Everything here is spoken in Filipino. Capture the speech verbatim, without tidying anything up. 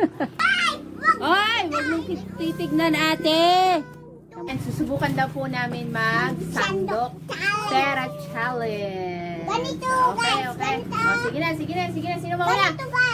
Ay, wag mong titignan, ate. And susubukan daw po namin mag-sandok pera challenge. Ganito, Okay, guys, okay. ganito. Oh, sige na, sige na, sige na. Sino mauna? Ganito, guys.